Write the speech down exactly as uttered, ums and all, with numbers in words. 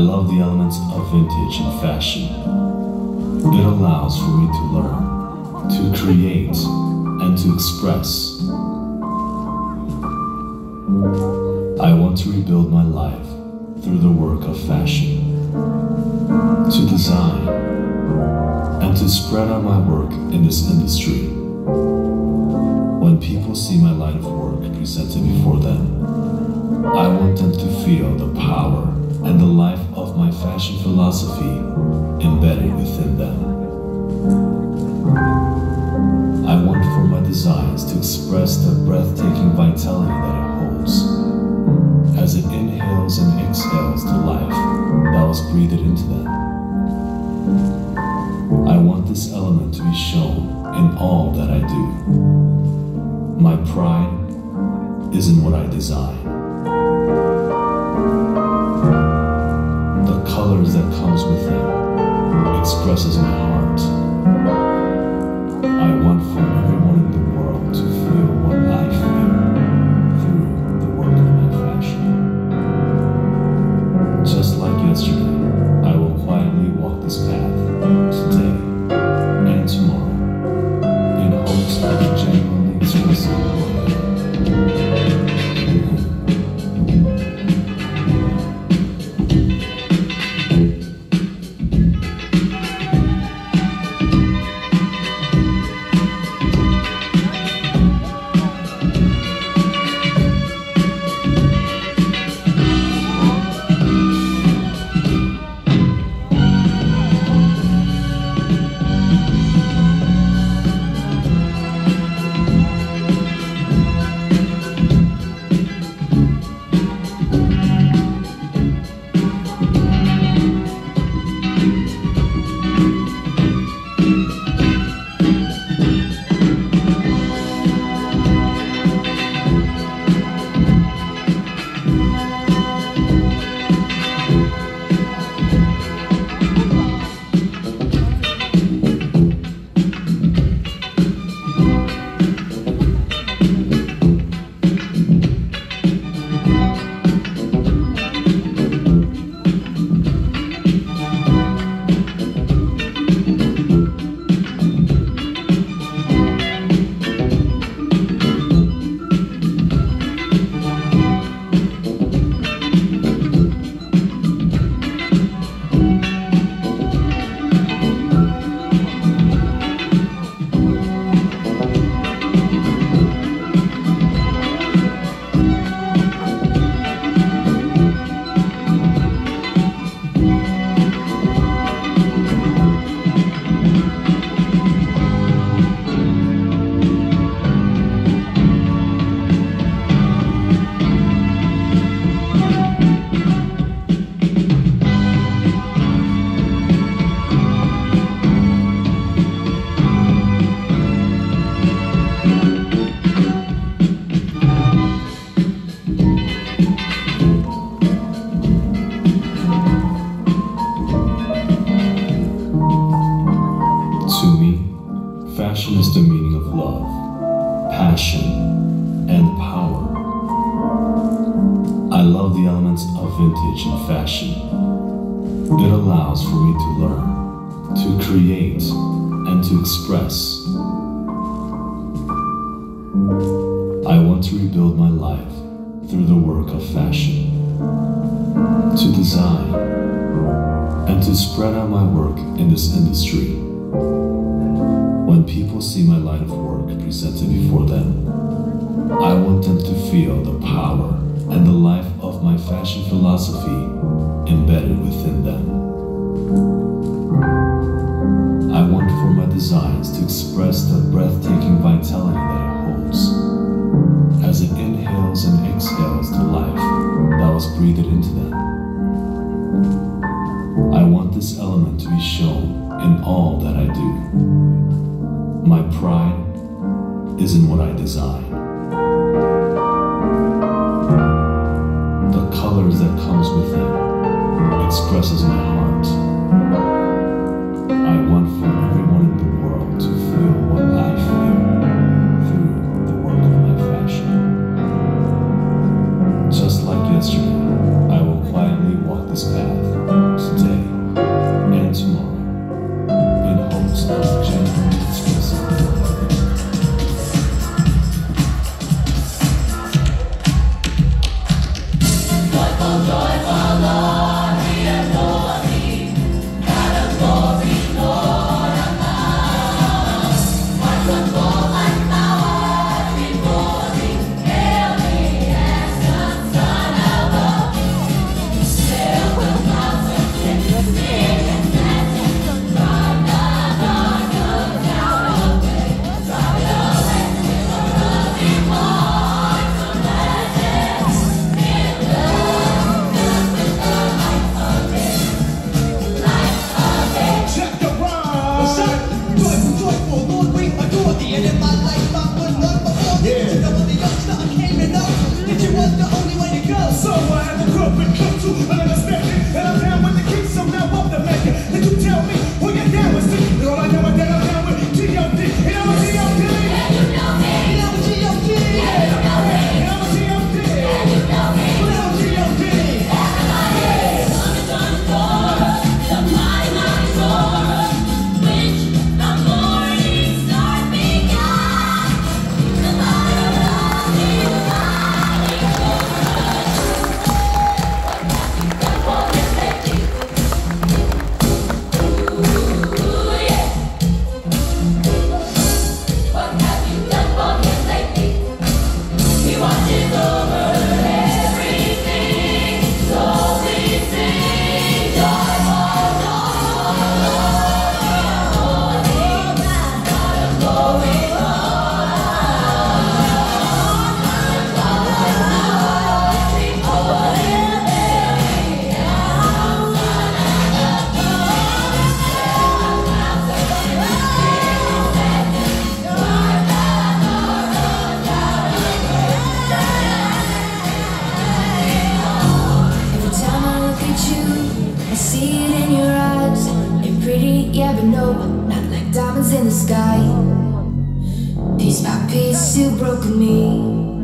love the elements of vintage and fashion. It allows for me to learn, to create, and to express. I want to rebuild my life through the work of fashion, to design, and to spread out my work in this industry. When people see my line of work presented before them, I want them to feel the power and the life of my fashion philosophy embedded within them. I want for my designs to express the breathtaking vitality that it holds, as it inhales and exhales the life that was breathed into them. I want this element to be shown in all that I do. My pride is in what I design. The colors that comes with them expresses my heart. I want for everyone in the world to feel what I feel through the work of my fashion. Just like yesterday, I will quietly walk this path today and tomorrow in hopes of genuinely expressing Fashion is the meaning of love, passion, and power. I love the elements of vintage and fashion. It allows for me to learn, to create, and to express. I want to rebuild my life through the work of fashion, to design, and to spread out my work in this industry. When people see my line of work presented before them, I want them to feel the power and the life of my fashion philosophy embedded within them. I want for my designs to express the breathtaking vitality that it holds, as it inhales and exhales the life that was breathed into them. I want this element to be shown in all that I do. My pride is in what I design. The colors that comes with them expresses my heart. I want for everyone in the world to feel what I feel through the work of my fashion. Just like yesterday, I will quietly walk this path see it in your eyes. Ain't pretty, yeah, but no, not like diamonds in the sky. Piece by piece, you broken me.